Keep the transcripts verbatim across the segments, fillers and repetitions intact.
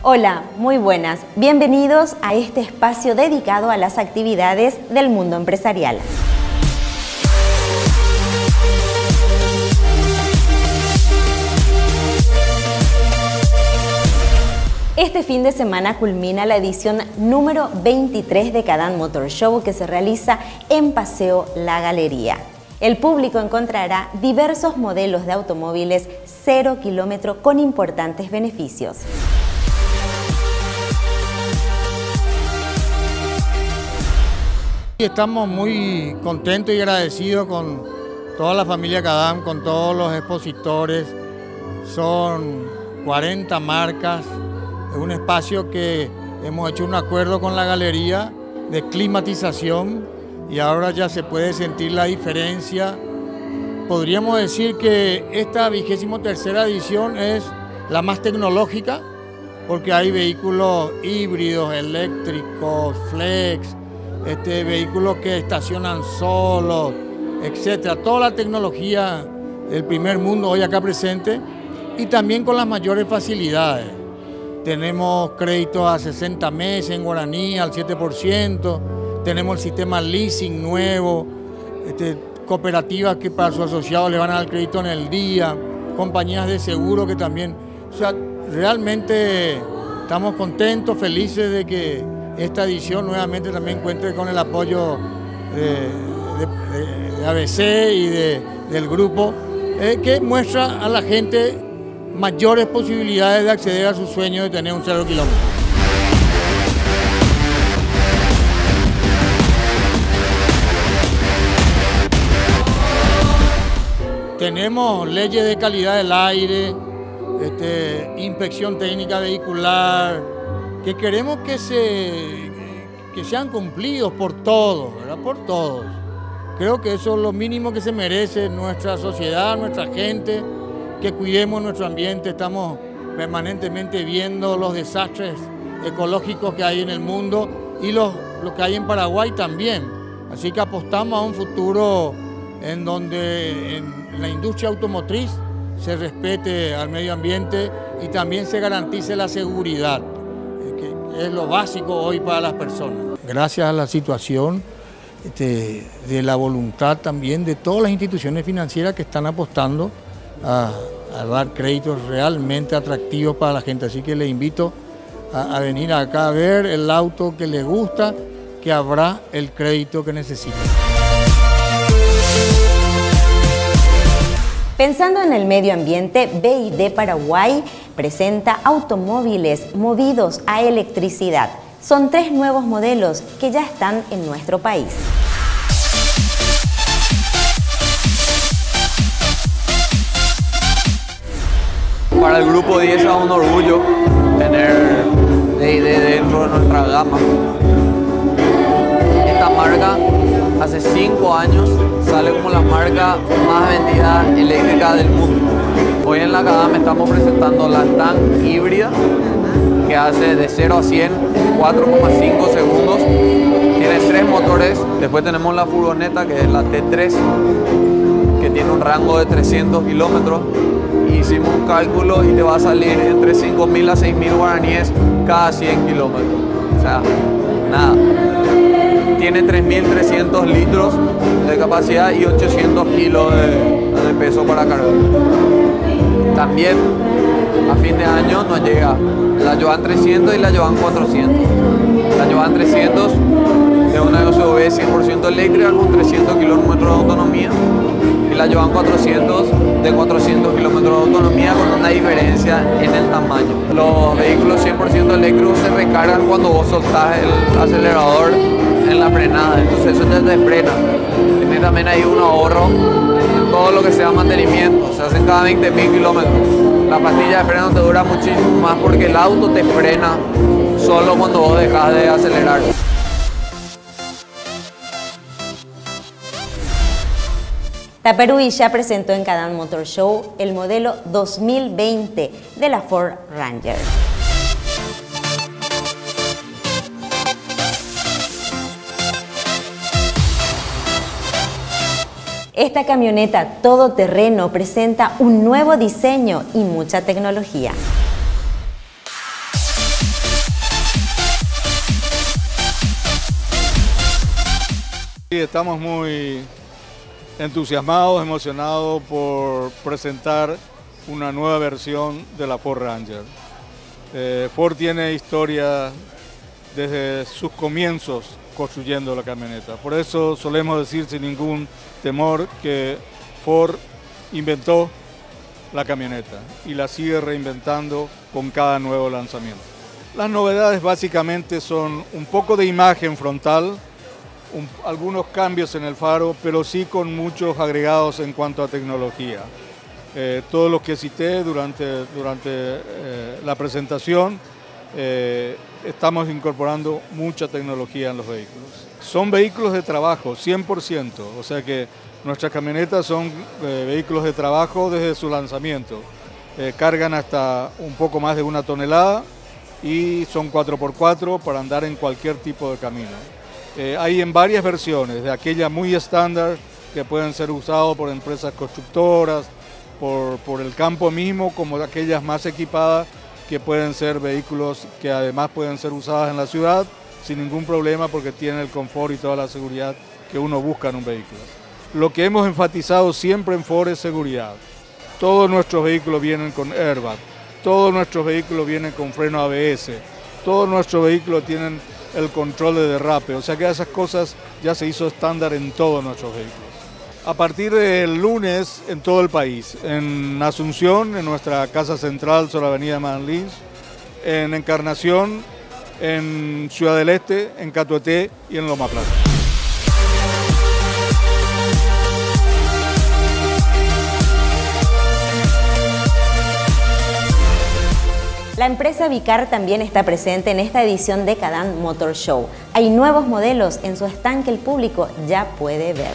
Hola, muy buenas. Bienvenidos a este espacio dedicado a las actividades del mundo empresarial. Este fin de semana culmina la edición número veintitrés de Cadán Motor Show, que se realiza en Paseo La Galería. El público encontrará diversos modelos de automóviles cero kilómetro con importantes beneficios. Estamos muy contentos y agradecidos con toda la familia Cadán, con todos los expositores. Son cuarenta marcas. Es un espacio que hemos hecho un acuerdo con la galería de climatización y ahora ya se puede sentir la diferencia. Podríamos decir que esta vigésimo tercera edición es la más tecnológica porque hay vehículos híbridos, eléctricos, flex, este, vehículos que estacionan solos, etcétera. Toda la tecnología del primer mundo hoy acá presente y también con las mayores facilidades. Tenemos créditos a sesenta meses en guaraní al siete por ciento, tenemos el sistema leasing nuevo, este, cooperativas que para sus asociados le van a dar crédito en el día, compañías de seguro que también, o sea, realmente estamos contentos, felices de que esta edición nuevamente también cuente con el apoyo de, de, de A B C y de, del grupo, eh, que muestra a la gente mayores posibilidades de acceder a su sueño de tener un cero kilómetro. Tenemos leyes de calidad del aire, este, inspección técnica vehicular, que queremos que, se, que sean cumplidos por todos, ¿verdad? Por todos. Creo que eso es lo mínimo que se merece nuestra sociedad, nuestra gente, que cuidemos nuestro ambiente. Estamos permanentemente viendo los desastres ecológicos que hay en el mundo y los, lo que hay en Paraguay también. Así que apostamos a un futuro en donde en la industria automotriz se respete al medio ambiente y también se garantice la seguridad, que es lo básico hoy para las personas. Gracias a la situación este, de la voluntad también de todas las instituciones financieras que están apostando A, a dar créditos realmente atractivos para la gente. Así que les invito a, a venir acá a ver el auto que les gusta, que habrá el crédito que necesitan. Pensando en el medio ambiente, B Y D Paraguay presenta automóviles movidos a electricidad. Son tres nuevos modelos que ya están en nuestro país. Para el Grupo diez es un orgullo tener B Y D dentro de nuestra gama. Esta marca hace cinco años sale como la marca más vendida eléctrica del mundo. Hoy en la Cadán estamos presentando la Tank híbrida que hace de cero a cien en cuatro coma cinco segundos. Tiene tres motores. Después tenemos la furgoneta que es la T tres que tiene un rango de trescientos kilómetros. Hicimos un cálculo y te va a salir entre cinco mil a seis mil guaraníes cada cien kilómetros. O sea, nada. Tiene tres mil trescientos litros de capacidad y ochocientos kilos de, de peso para cargar. También a fin de año nos llega la Jovan trescientos y la Jovan cuatrocientos. La Jovan trescientos es una S U V cien por ciento eléctrica con trescientos kilómetros de autonomía. Y la Jovan cuatrocientos de cuatrocientos kilómetros de autonomía con una diferencia en el tamaño. Los vehículos cien por ciento eléctricos se recargan cuando vos soltás el acelerador en la frenada, entonces eso ya te frena. Tiene también ahí un ahorro en todo lo que sea mantenimiento, se hacen cada veinte mil kilómetros. La pastilla de freno te dura muchísimo más porque el auto te frena solo cuando vos dejas de acelerar. Taperui ya presentó en Cadán Motor Show el modelo dos mil veinte de la Ford Ranger. Esta camioneta todoterreno presenta un nuevo diseño y mucha tecnología. Sí, estamos muy entusiasmados, emocionados por presentar una nueva versión de la Ford Ranger. Eh, Ford tiene historia desde sus comienzos construyendo la camioneta. Por eso solemos decir sin ningún temor que Ford inventó la camioneta y la sigue reinventando con cada nuevo lanzamiento. Las novedades básicamente son un poco de imagen frontal, un, algunos cambios en el faro, pero sí con muchos agregados en cuanto a tecnología. Eh, todo lo que cité durante, durante eh, la presentación, eh, estamos incorporando mucha tecnología en los vehículos. Son vehículos de trabajo, cien por ciento, o sea que nuestras camionetas son eh, vehículos de trabajo desde su lanzamiento. Eh, cargan hasta un poco más de una tonelada y son cuatro por cuatro para andar en cualquier tipo de camino. Eh, hay en varias versiones, de aquella muy estándar que pueden ser usados por empresas constructoras, por, por el campo mismo, como de aquellas más equipadas que pueden ser vehículos que además pueden ser usadas en la ciudad sin ningún problema porque tienen el confort y toda la seguridad que uno busca en un vehículo. Lo que hemos enfatizado siempre en Ford es seguridad. Todos nuestros vehículos vienen con airbag, todos nuestros vehículos vienen con freno A B S, todos nuestros vehículos tienen el control de derrape, o sea que esas cosas ya se hizo estándar en todos nuestros vehículos. A partir del lunes en todo el país, en Asunción, en nuestra casa central sobre la avenida Manlins, en Encarnación, en Ciudad del Este, en Catueté y en Loma Plata. La empresa Vicar también está presente en esta edición de Cadam Motor Show. Hay nuevos modelos en su stand que el público ya puede ver.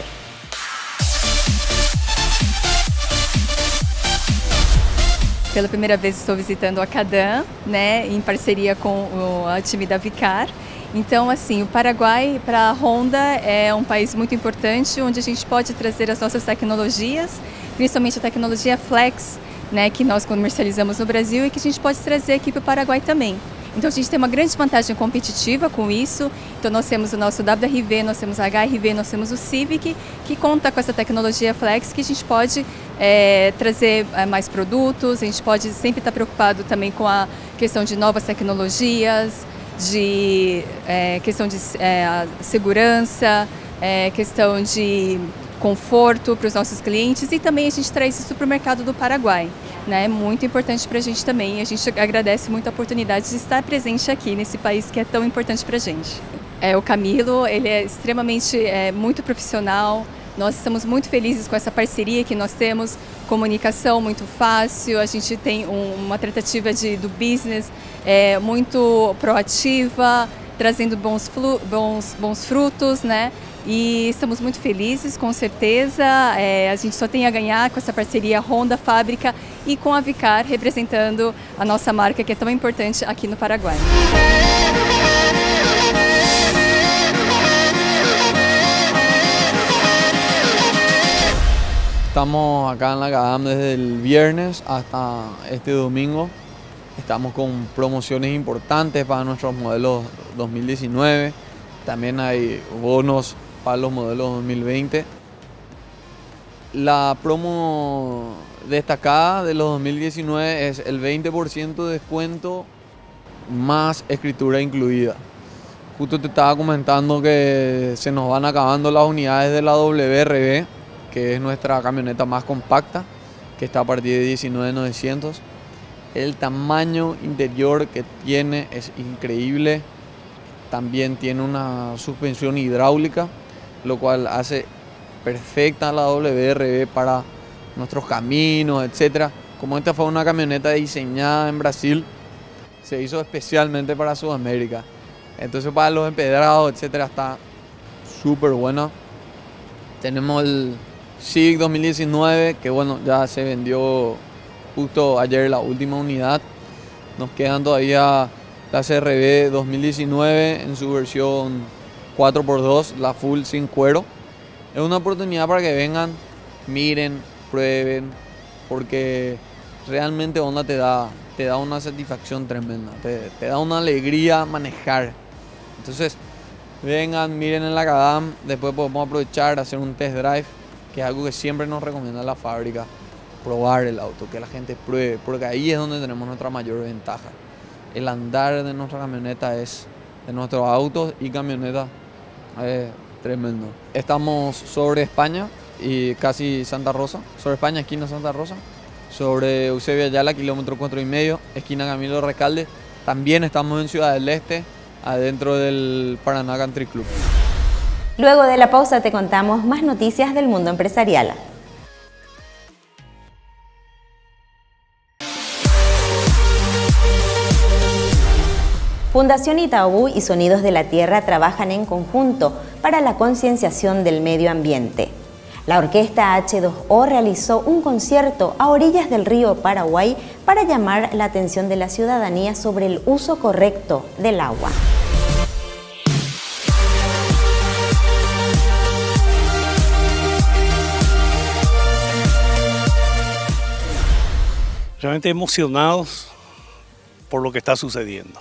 Pela primeira vez estou visitando a Cadam, né, em parceria com o time da Vicar. Então, assim, o Paraguai para a Honda é um país muito importante, onde a gente pode trazer as nossas tecnologias, principalmente a tecnologia Flex, né, que nós comercializamos no Brasil e que a gente pode trazer aqui para o Paraguai também. Então a gente tem uma grande vantagem competitiva com isso. Então nós temos o nosso W R V, nós temos a H R V, nós temos o Civic, que conta com essa tecnologia Flex, que a gente pode é, trazer é, mais produtos, a gente pode sempre estar preocupado também com a questão de novas tecnologias, de é, questão de é, segurança, é, questão de conforto para os nossos clientes e também a gente traz isso para o mercado do Paraguai, né? É muito importante para a gente também. A gente agradece muito a oportunidade de estar presente aqui nesse país que é tão importante para a gente. É, o Camilo, ele é extremamente é, muito profissional. Nós estamos muito felizes com essa parceria que nós temos, comunicação muito fácil, a gente tem um, uma tratativa de, do business é, muito proativa, trazendo bons, flu, bons, bons frutos, né? E estamos muito felizes, com certeza. É, a gente só tem a ganhar com essa parceria Honda Fábrica e com a Vicar, representando a nossa marca que é tão importante aqui no Paraguai. Estamos acá en la Cadam desde el viernes hasta este domingo. Estamos con promociones importantes para nuestros modelos dos mil diecinueve. También hay bonos para los modelos dos mil veinte. La promo destacada de los dos mil diecinueve es el veinte por ciento de descuento más escritura incluida. Justo te estaba comentando que se nos van acabando las unidades de la W R V, que es nuestra camioneta más compacta, que está a partir de diecinueve mil novecientos. El tamaño interior que tiene es increíble. También tiene una suspensión hidráulica, lo cual hace perfecta la W R V para nuestros caminos, etcétera. Como esta fue una camioneta diseñada en Brasil, se hizo especialmente para Sudamérica. Entonces para los empedrados, etcétera, está súper buena. Tenemos el Civic dos mil diecinueve, que bueno, ya se vendió justo ayer la última unidad. Nos quedan todavía la C R V dos mil diecinueve en su versión cuatro por dos, la full sin cuero. Es una oportunidad para que vengan, miren, prueben, porque realmente Honda te da, te da una satisfacción tremenda, te, te da una alegría manejar. Entonces, vengan, miren en la Cadam, después podemos aprovechar, hacer un test drive, que es algo que siempre nos recomienda la fábrica, probar el auto, que la gente pruebe, porque ahí es donde tenemos nuestra mayor ventaja. El andar de nuestra camioneta es, de nuestros autos y camionetas, es tremendo. Estamos sobre España y casi Santa Rosa, sobre España, esquina Santa Rosa, sobre Eusebio Ayala, kilómetro cuatro y medio, esquina Camilo Recalde. También estamos en Ciudad del Este, adentro del Paraná Country Club. Luego de la pausa te contamos más noticias del mundo empresarial. Fundación Itaú y Sonidos de la Tierra trabajan en conjunto para la concienciación del medio ambiente. La orquesta H dos O realizó un concierto a orillas del río Paraguay para llamar la atención de la ciudadanía sobre el uso correcto del agua. Realmente emocionados por lo que está sucediendo.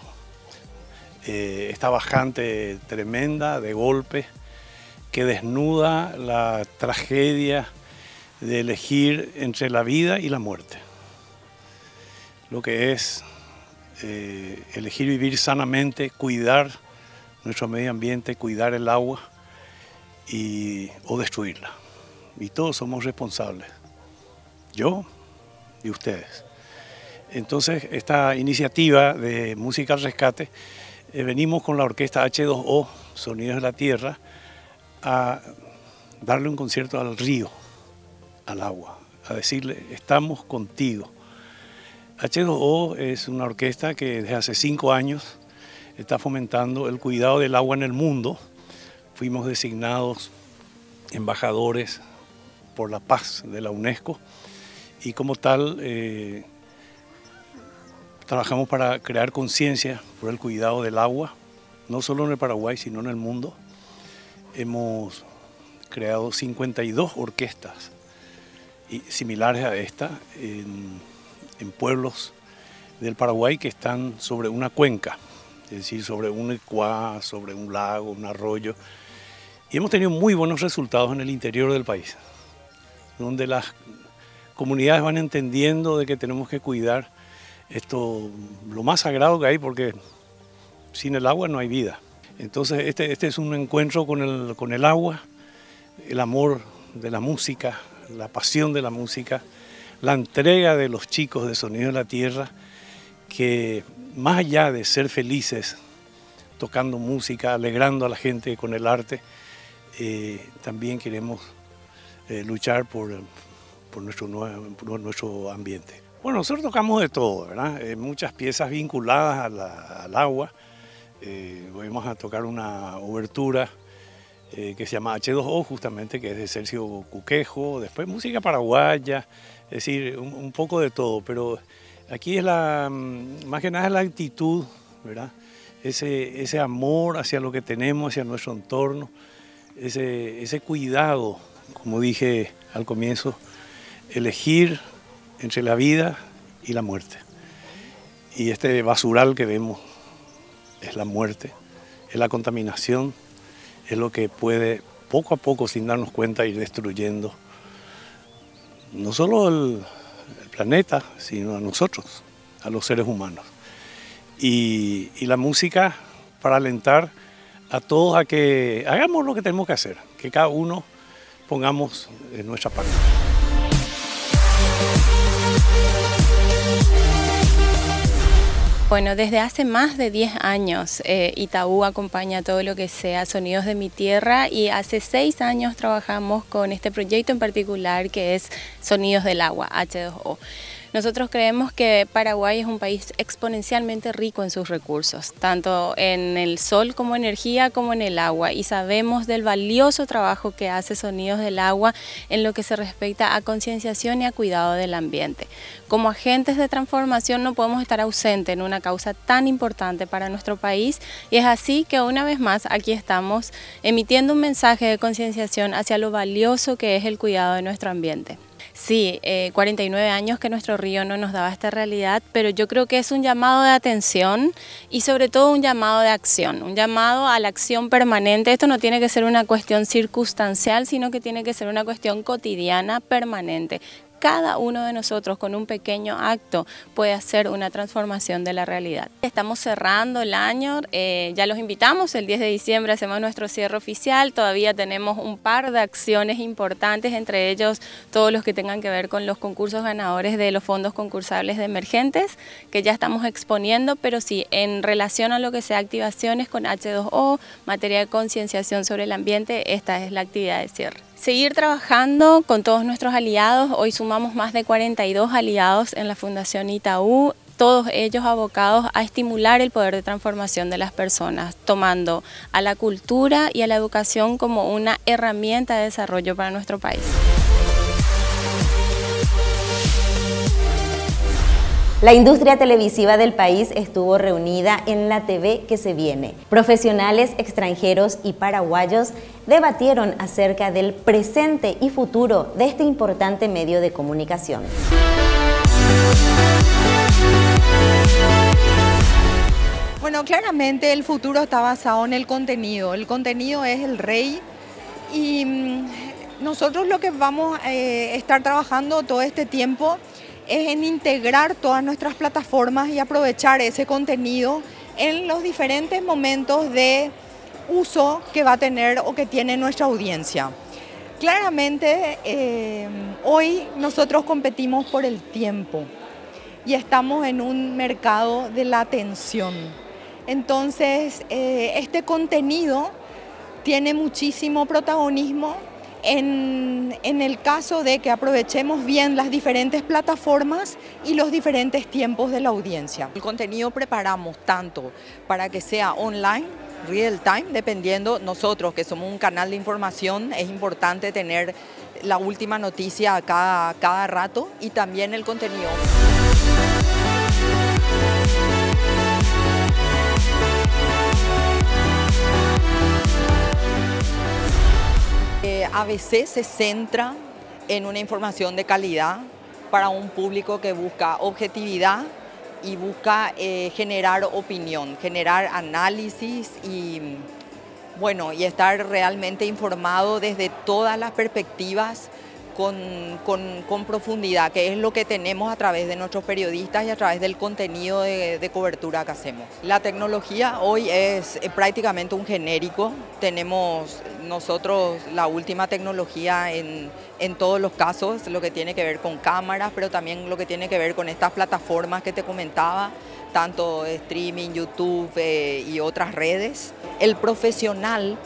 Eh, esta bajante tremenda de golpe que desnuda la tragedia de elegir entre la vida y la muerte. Lo que es eh, elegir vivir sanamente, cuidar nuestro medio ambiente, cuidar el agua y, o destruirla. Y todos somos responsables, yo y ustedes. Entonces, esta iniciativa de Música al Rescate, eh, venimos con la orquesta H dos O, Sonidos de la Tierra, a darle un concierto al río, al agua, a decirle, estamos contigo. H dos O es una orquesta que desde hace cinco años está fomentando el cuidado del agua en el mundo. Fuimos designados embajadores por la paz de la UNESCO y como tal eh, trabajamos para crear conciencia por el cuidado del agua, no solo en el Paraguay, sino en el mundo. Hemos creado cincuenta y dos orquestas y similares a esta en, en pueblos del Paraguay que están sobre una cuenca, es decir, sobre un ecuá, sobre un lago, un arroyo. Y hemos tenido muy buenos resultados en el interior del país, donde las comunidades van entendiendo de que tenemos que cuidar esto, lo más sagrado que hay, porque sin el agua no hay vida. Entonces este, este es un encuentro con el, con el agua, el amor de la música, la pasión de la música, la entrega de los chicos de Sonidos de la Tierra, que más allá de ser felices tocando música, alegrando a la gente con el arte, eh, también queremos eh, luchar por, por, nuestro, por nuestro ambiente. Bueno, nosotros tocamos de todo, ¿verdad? Eh, muchas piezas vinculadas a la, al agua. Eh, vamos a tocar una obertura eh, que se llama H dos O, justamente, que es de Sergio Cuquejo, después música paraguaya, es decir, un, un poco de todo, pero aquí es la, más que nada es la actitud, ¿verdad? Ese, ese amor hacia lo que tenemos, hacia nuestro entorno, ese, ese cuidado, como dije al comienzo, elegir entre la vida y la muerte. Y este basural que vemos es la muerte, es la contaminación, es lo que puede poco a poco, sin darnos cuenta, ir destruyendo no solo el, el planeta, sino a nosotros, a los seres humanos. Y, y la música para alentar a todos a que hagamos lo que tenemos que hacer, que cada uno pongamos en nuestra parte. Bueno, desde hace más de diez años eh, Itaú acompaña todo lo que sea Sonidos de mi Tierra y hace seis años trabajamos con este proyecto en particular que es Sonidos del Agua, H dos O. Nosotros creemos que Paraguay es un país exponencialmente rico en sus recursos, tanto en el sol como energía como en el agua, y sabemos del valioso trabajo que hace Sonidos del Agua en lo que se respecta a concienciación y a cuidado del ambiente. Como agentes de transformación no podemos estar ausentes en una causa tan importante para nuestro país, y es así que una vez más aquí estamos emitiendo un mensaje de concienciación hacia lo valioso que es el cuidado de nuestro ambiente. Sí, eh, cuarenta y nueve años que nuestro río no nos daba esta realidad, pero yo creo que es un llamado de atención y sobre todo un llamado de acción, un llamado a la acción permanente. Esto no tiene que ser una cuestión circunstancial, sino que tiene que ser una cuestión cotidiana, permanente. Cada uno de nosotros con un pequeño acto puede hacer una transformación de la realidad. Estamos cerrando el año, eh, ya los invitamos, el diez de diciembre hacemos nuestro cierre oficial, todavía tenemos un par de acciones importantes, entre ellos todos los que tengan que ver con los concursos ganadores de los fondos concursables de emergentes, que ya estamos exponiendo, pero sí, en relación a lo que sea activaciones con hache dos o, materia de concienciación sobre el ambiente, esta es la actividad de cierre. Seguir trabajando con todos nuestros aliados, hoy sumamos más de cuarenta y dos aliados en la Fundación Itaú, todos ellos abocados a estimular el poder de transformación de las personas, tomando a la cultura y a la educación como una herramienta de desarrollo para nuestro país. La industria televisiva del país estuvo reunida en la T V que se viene. Profesionales extranjeros y paraguayos debatieron acerca del presente y futuro de este importante medio de comunicación. Bueno, claramente el futuro está basado en el contenido. El contenido es el rey y mmm, nosotros lo que vamos a eh, estar trabajando todo este tiempo es en integrar todas nuestras plataformas y aprovechar ese contenido en los diferentes momentos de uso que va a tener o que tiene nuestra audiencia. Claramente, eh, hoy nosotros competimos por el tiempo y estamos en un mercado de la atención. Entonces, eh, este contenido tiene muchísimo protagonismo En, en el caso de que aprovechemos bien las diferentes plataformas y los diferentes tiempos de la audiencia. El contenido preparamos tanto para que sea online, real time, dependiendo nosotros que somos un canal de información, es importante tener la última noticia cada, cada rato y también el contenido. A B C se centra en una información de calidad para un público que busca objetividad y busca eh, generar opinión, generar análisis y, bueno, y estar realmente informado desde todas las perspectivas con, con, con profundidad, que es lo que tenemos a través de nuestros periodistas y a través del contenido de, de cobertura que hacemos. La tecnología hoy es prácticamente un genérico, tenemos nosotros la última tecnología en, en todos los casos, lo que tiene que ver con cámaras, pero también lo que tiene que ver con estas plataformas que te comentaba, tanto streaming, YouTube eh, y otras redes. El profesional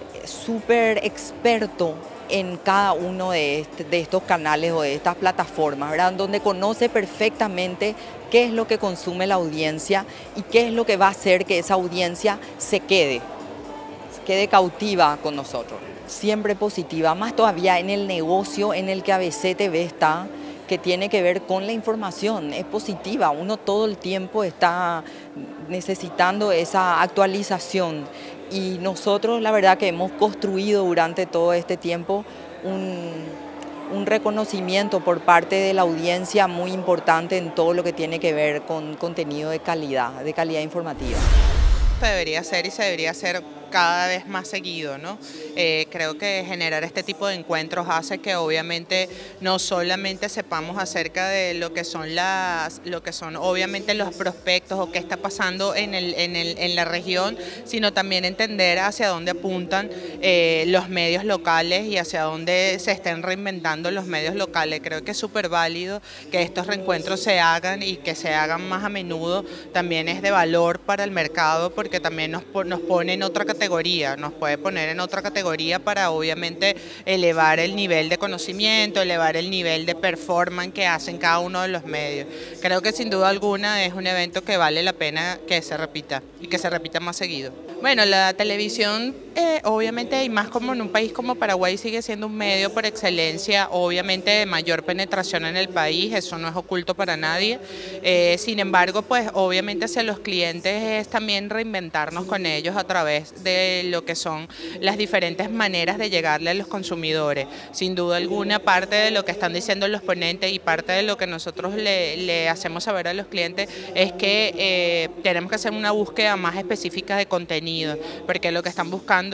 súper experto en cada uno de, este, de estos canales o de estas plataformas, ¿verdad? Donde conoce perfectamente qué es lo que consume la audiencia y qué es lo que va a hacer que esa audiencia se quede, quede cautiva con nosotros. Siempre positiva, más todavía en el negocio en el que A B C T V está, que tiene que ver con la información, es positiva, uno todo el tiempo está necesitando esa actualización. Y nosotros la verdad que hemos construido durante todo este tiempo un, un reconocimiento por parte de la audiencia muy importante en todo lo que tiene que ver con contenido de calidad, de calidad informativa. Debería ser y se debería hacer cada vez más seguido, ¿no? Eh, creo que generar este tipo de encuentros hace que obviamente no solamente sepamos acerca de lo que son las, lo que son obviamente los prospectos o qué está pasando en, el, en, el, en la región, sino también entender hacia dónde apuntan eh, los medios locales y hacia dónde se estén reinventando los medios locales. Creo que es súper válido que estos reencuentros se hagan y que se hagan más a menudo. También es de valor para el mercado porque también nos, nos pone en otra categoría. Nos puede poner en otra categoría para obviamente elevar el nivel de conocimiento, elevar el nivel de performance que hacen cada uno de los medios. Creo que sin duda alguna es un evento que vale la pena que se repita y que se repita más seguido. Bueno, la televisión Eh, obviamente, y más como en un país como Paraguay sigue siendo un medio por excelencia, obviamente de mayor penetración en el país, eso no es oculto para nadie. Eh, sin embargo, pues obviamente hacia los clientes es también reinventarnos con ellos a través de lo que son las diferentes maneras de llegarle a los consumidores. Sin duda alguna, parte de lo que están diciendo los ponentes y parte de lo que nosotros le, le hacemos saber a los clientes es que eh, tenemos que hacer una búsqueda más específica de contenido, porque lo que están buscando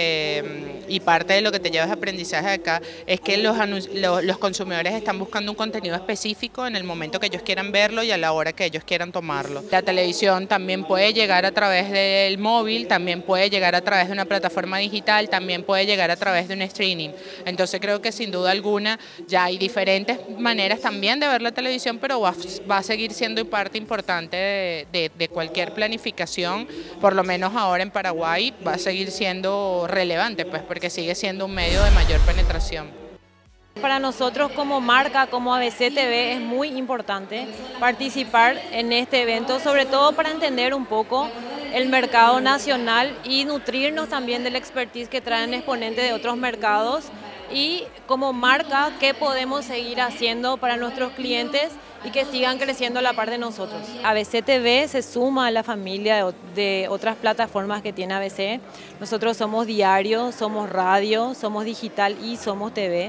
Eh, y parte de lo que te llevas de aprendizaje acá es que los, los, los consumidores están buscando un contenido específico en el momento que ellos quieran verlo y a la hora que ellos quieran tomarlo. La televisión también puede llegar a través del móvil, también puede llegar a través de una plataforma digital, también puede llegar a través de un streaming. Entonces creo que sin duda alguna ya hay diferentes maneras también de ver la televisión, pero va, va a seguir siendo parte importante de, de, de cualquier planificación, por lo menos ahora en Paraguay va a seguir siendo relevante, pues porque sigue siendo un medio de mayor penetración. Para nosotros como marca, como A B C T V, es muy importante participar en este evento, sobre todo para entender un poco el mercado nacional y nutrirnos también del expertise que traen exponentes de otros mercados, y como marca qué podemos seguir haciendo para nuestros clientes y que sigan creciendo a la par de nosotros. A B C T V se suma a la familia de, de otras plataformas que tiene A B C. Nosotros somos diario, somos radio, somos digital y somos T V.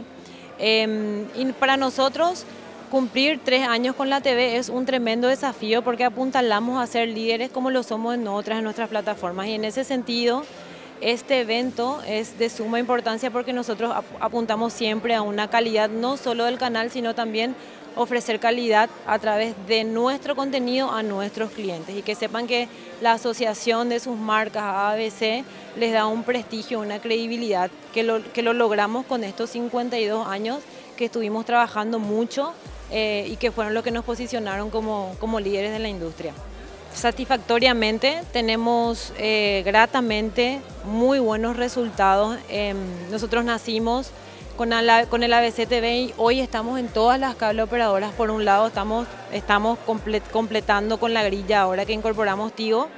Eh, y para nosotros cumplir tres años con la T V es un tremendo desafío porque apuntalamos a ser líderes como lo somos en otras, en nuestras plataformas, y en ese sentido este evento es de suma importancia porque nosotros apuntamos siempre a una calidad no solo del canal, sino también ofrecer calidad a través de nuestro contenido a nuestros clientes, y que sepan que la asociación de sus marcas a A B C les da un prestigio, una credibilidad que lo, que lo logramos con estos cincuenta y dos años que estuvimos trabajando mucho eh, y que fueron los que nos posicionaron como, como líderes de la industria. Satisfactoriamente, tenemos eh, gratamente muy buenos resultados. Eh, nosotros nacimos con, la, con el A B C T V y hoy estamos en todas las cable operadoras. Por un lado estamos, estamos comple completando con la grilla ahora que incorporamos Tigo,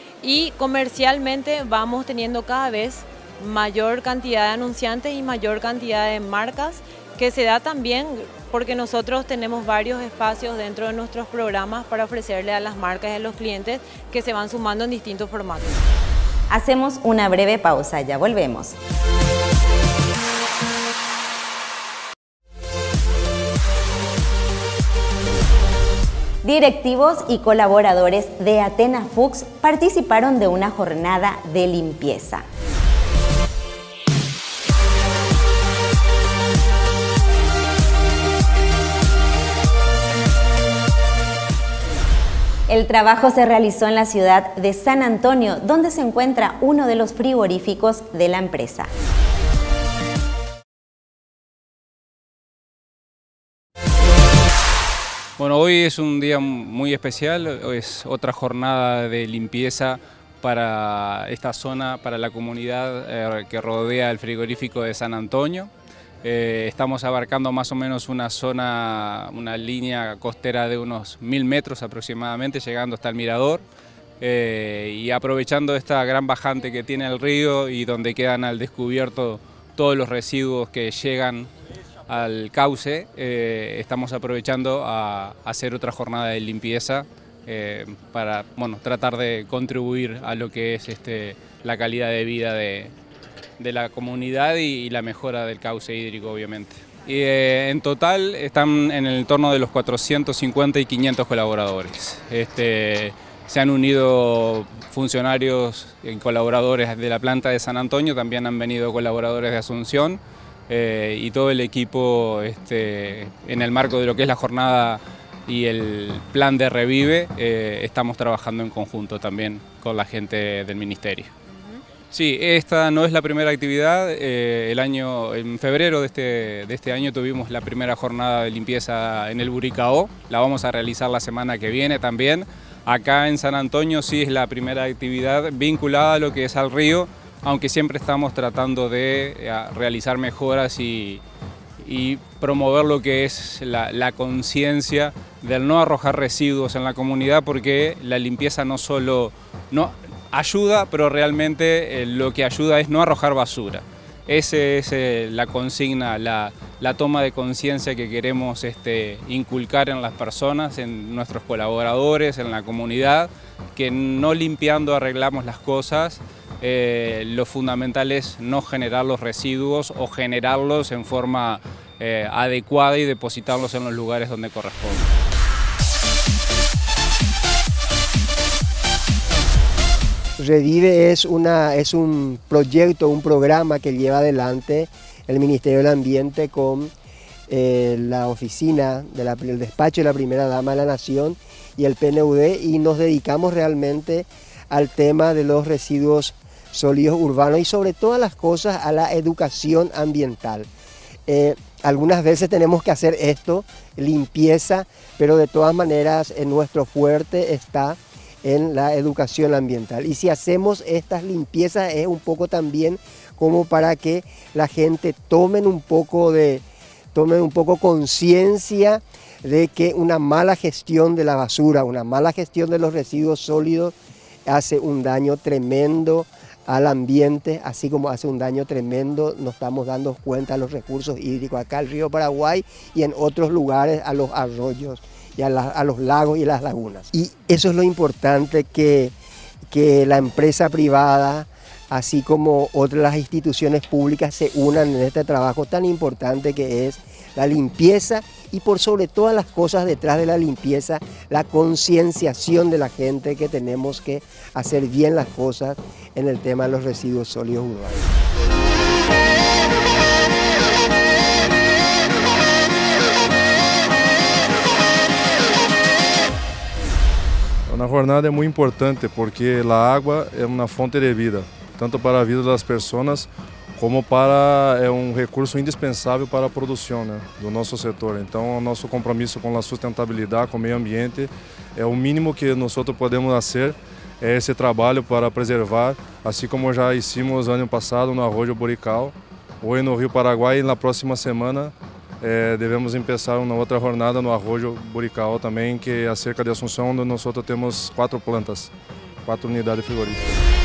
y comercialmente vamos teniendo cada vez mayor cantidad de anunciantes y mayor cantidad de marcas, que se da también porque nosotros tenemos varios espacios dentro de nuestros programas para ofrecerle a las marcas y a los clientes que se van sumando en distintos formatos. Hacemos una breve pausa, ya volvemos. Directivos y colaboradores de Athena Fuchs participaron de una jornada de limpieza. El trabajo se realizó en la ciudad de San Antonio, donde se encuentra uno de los frigoríficos de la empresa. Bueno, hoy es un día muy especial, es otra jornada de limpieza para esta zona, para la comunidad eh, que rodea el frigorífico de San Antonio. Eh, estamos abarcando más o menos una zona, una línea costera de unos mil metros aproximadamente, llegando hasta el mirador, eh, y aprovechando esta gran bajante que tiene el río y donde quedan al descubierto todos los residuos que llegan al cauce, eh, estamos aprovechando a, a hacer otra jornada de limpieza eh, para bueno, tratar de contribuir a lo que es este, la calidad de vida de de la comunidad y, y la mejora del cauce hídrico, obviamente. Y, eh, en total están en el entorno de los cuatrocientos cincuenta y quinientos colaboradores. Este, se han unido funcionarios y colaboradores de la planta de San Antonio, también han venido colaboradores de Asunción, eh, y todo el equipo este, en el marco de lo que es la jornada y el plan de Revive, eh, estamos trabajando en conjunto también con la gente del ministerio. Sí, esta no es la primera actividad. Eh, el año, en febrero de este, de este año tuvimos la primera jornada de limpieza en el Buricao. La vamos a realizar la semana que viene también. Acá en San Antonio sí es la primera actividad vinculada a lo que es al río, aunque siempre estamos tratando de eh, realizar mejoras y, y promover lo que es la, la conciencia del no arrojar residuos en la comunidad, porque la limpieza no solo... No, ayuda, pero realmente eh, lo que ayuda es no arrojar basura. Esa es eh, la consigna, la, la toma de conciencia que queremos este, inculcar en las personas, en nuestros colaboradores, en la comunidad, que no limpiando arreglamos las cosas, eh, lo fundamental es no generar los residuos o generarlos en forma eh, adecuada y depositarlos en los lugares donde corresponde. Revive es, una, es un proyecto, un programa que lleva adelante el Ministerio del Ambiente con eh, la oficina, de la, el despacho de la Primera Dama de la Nación y el P N U D, y nos dedicamos realmente al tema de los residuos sólidos urbanos y sobre todas las cosas a la educación ambiental. Eh, algunas veces tenemos que hacer esto, limpieza, pero de todas maneras en nuestro fuerte está en la educación ambiental. Y si hacemos estas limpiezas es un poco también como para que la gente tomen un poco de, tomen un poco conciencia de que una mala gestión de la basura, una mala gestión de los residuos sólidos hace un daño tremendo al ambiente, así como hace un daño tremendo, nos estamos dando cuenta, a los recursos hídricos, acá al río Paraguay y en otros lugares a los arroyos y a, la, a los lagos y las lagunas. Y eso es lo importante, que, que la empresa privada, así como otras las instituciones públicas, se unan en este trabajo tan importante que es la limpieza y por sobre todas las cosas detrás de la limpieza, la concienciación de la gente que tenemos que hacer bien las cosas en el tema de los residuos sólidos urbanos. Una jornada muy importante porque la agua es una fuente de vida, tanto para la vida de las personas como para é um recurso indispensável para a produção, né, do nosso setor. Então, o nosso compromisso com a sustentabilidade, com o meio ambiente, é o mínimo que nós podemos fazer, é esse trabalho para preservar, assim como já hicimos ano passado no Arroio Burical, hoje no Rio Paraguai, e na próxima semana é, devemos começar uma outra jornada no Arroio Burical também, que é acerca de Assunção, onde nós temos quatro plantas, quatro unidades frigoríficas.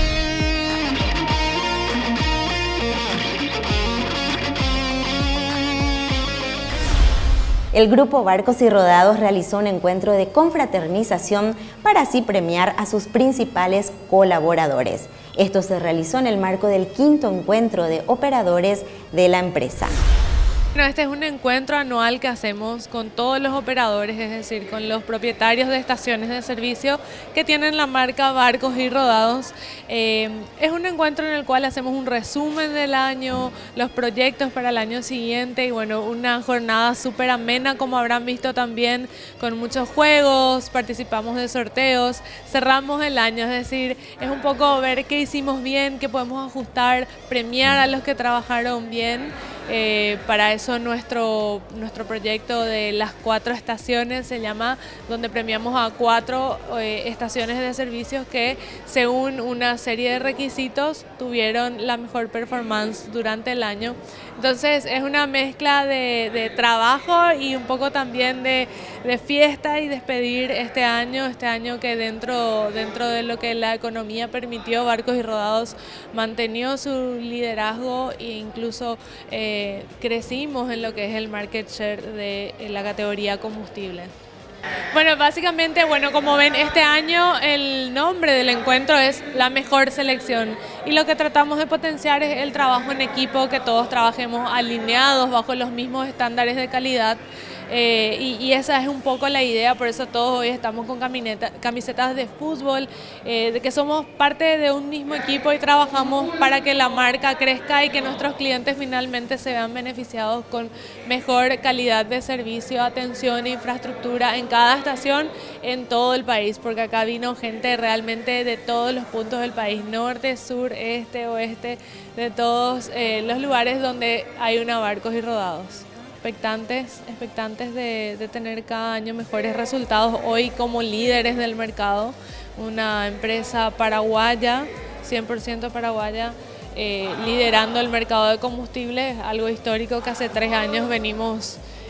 El Grupo Barcos y Rodados realizó un encuentro de confraternización para así premiar a sus principales colaboradores. Esto se realizó en el marco del quinto encuentro de operadores de la empresa. Bueno, este es un encuentro anual que hacemos con todos los operadores, es decir, con los propietarios de estaciones de servicio que tienen la marca Barcos y Rodados. Eh, es un encuentro en el cual hacemos un resumen del año, los proyectos para el año siguiente y bueno, una jornada súper amena, como habrán visto también, con muchos juegos, participamos de sorteos, cerramos el año, es decir, es un poco ver qué hicimos bien, qué podemos ajustar, premiar a los que trabajaron bien. Eh, para eso nuestro, nuestro proyecto de las cuatro estaciones se llama, donde premiamos a cuatro eh, estaciones de servicios que según una serie de requisitos tuvieron la mejor performance durante el año. Entonces es una mezcla de, de trabajo y un poco también de, de fiesta y despedir este año, este año que dentro, dentro de lo que la economía permitió, Barcos y Rodados mantenió su liderazgo e incluso eh, crecimos en lo que es el market share de la categoría combustible. Bueno, básicamente, bueno, como ven, este año el nombre del encuentro es La Mejor Selección y lo que tratamos de potenciar es el trabajo en equipo, que todos trabajemos alineados bajo los mismos estándares de calidad. Eh, y, y esa es un poco la idea, por eso todos hoy estamos con camisetas de fútbol, eh, de que somos parte de un mismo equipo y trabajamos para que la marca crezca y que nuestros clientes finalmente se vean beneficiados con mejor calidad de servicio, atención e infraestructura en cada estación en todo el país, porque acá vino gente realmente de todos los puntos del país, norte, sur, este, oeste, de todos eh, los lugares donde hay una Barcos y Rodados. Expectantes, expectantes de, de tener cada año mejores resultados, hoy como líderes del mercado, una empresa paraguaya, cien por ciento paraguaya, eh, liderando el mercado de combustibles, algo histórico que hace tres años venimos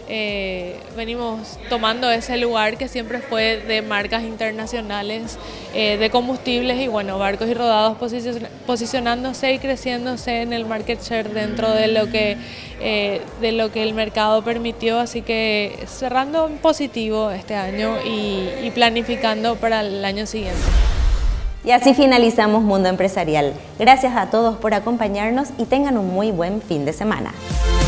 eh, venimos tomando ese lugar que siempre fue de marcas internacionales, eh, de combustibles y bueno, Barcos y Rodados posicion posicionándose y creciéndose en el market share dentro de lo que, eh, de lo que el mercado permitió, así que cerrando en positivo este año y, y planificando para el año siguiente. Y así finalizamos Mundo Empresarial. Gracias a todos por acompañarnos y tengan un muy buen fin de semana.